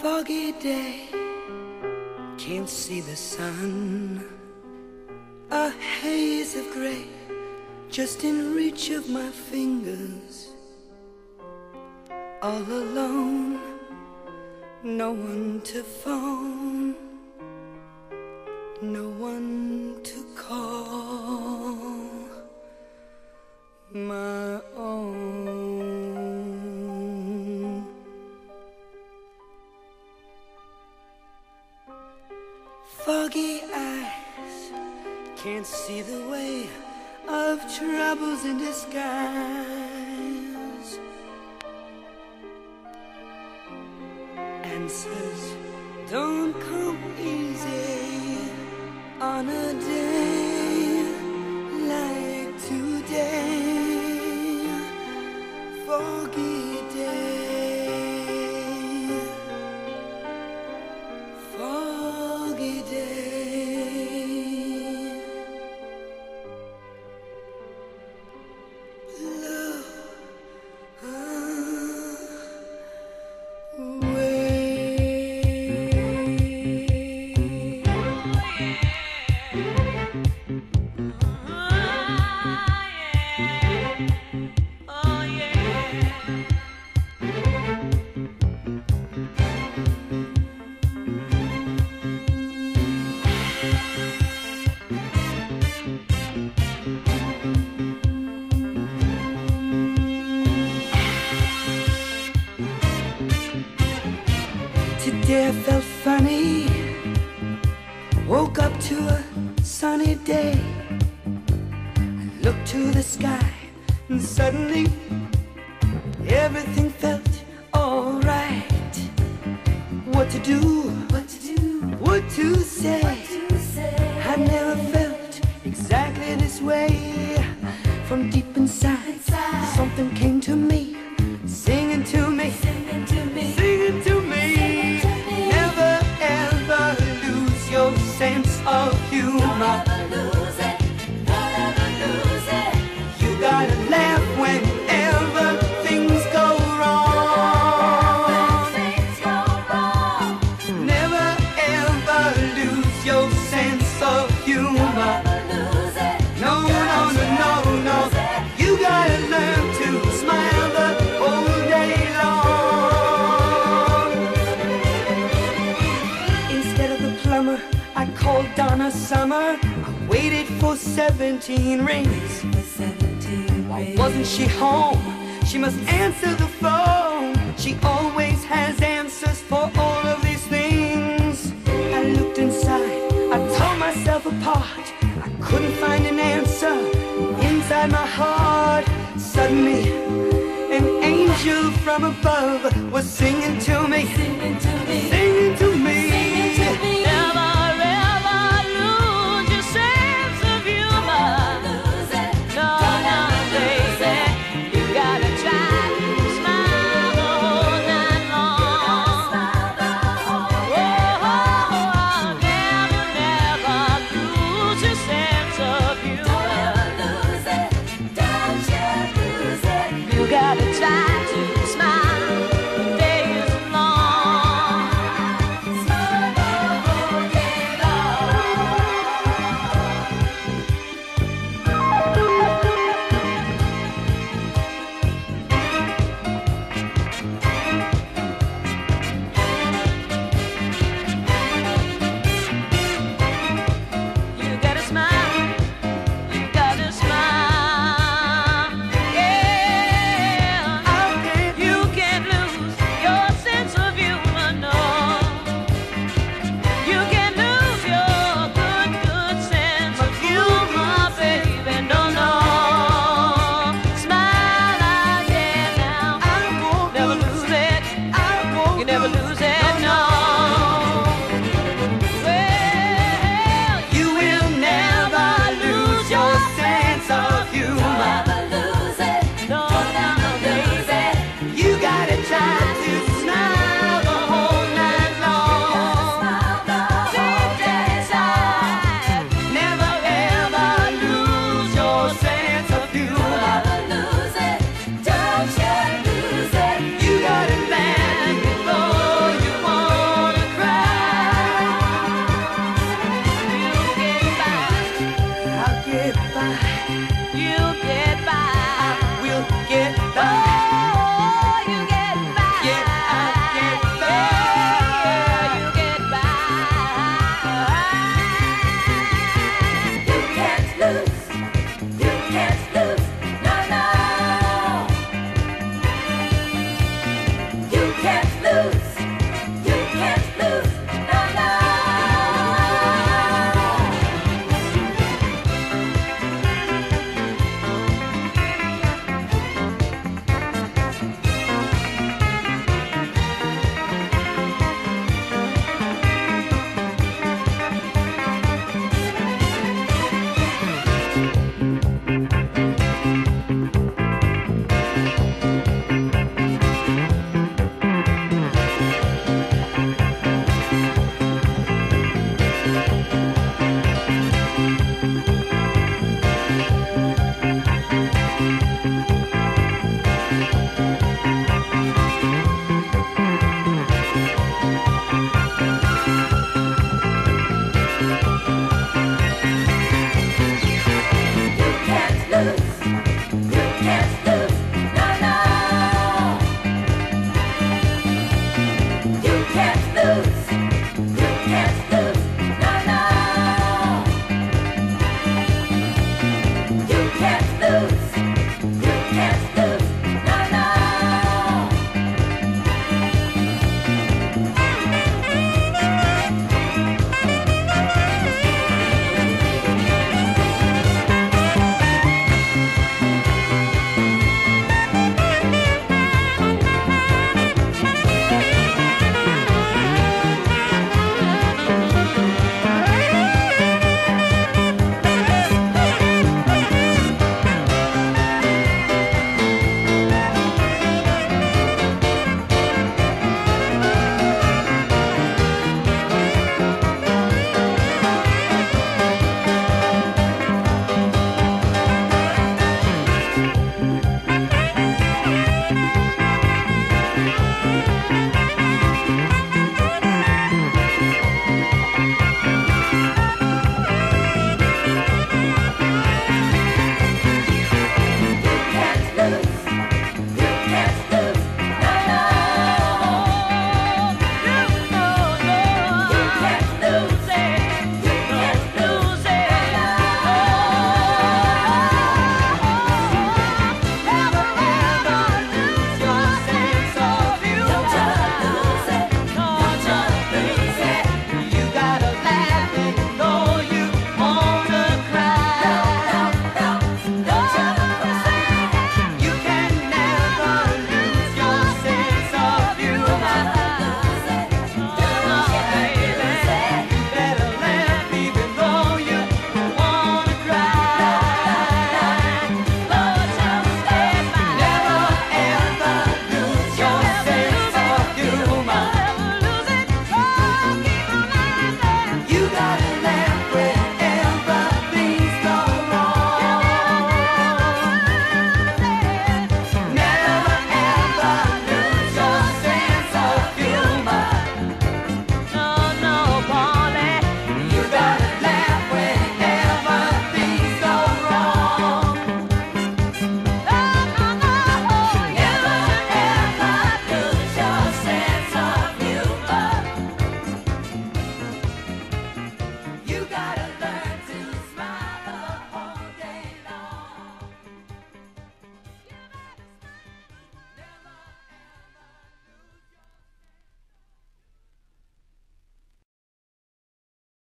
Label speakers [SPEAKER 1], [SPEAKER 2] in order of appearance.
[SPEAKER 1] foggy day, can't see the sun. A haze of gray, just in reach of my fingers. All alone, no one to phone, no one to call my own. Foggy eyes can't see the way of troubles in disguise. Answers don't come easy on a day like today. Foggy day, foggy day. Blow Today I felt funny, woke up to a sunny day. I looked to the sky and suddenly everything felt alright. What to do, what to say, I never felt exactly this way. From deep inside, something came to me, singing to me, singing to me. Your sense of humor. Never lose it. You gotta laugh whenever things go wrong. Never ever lose your sense of humor. No. You gotta learn to smile the whole day long. Instead of the plumber, I called Donna Summer. I waited for 17 rings. Why wasn't she home? She must answer the phone. She always has answers for all of these things. I looked inside, I tore myself apart. I couldn't find an answer inside my heart. Suddenly, an angel from above was singing to me, singing to me.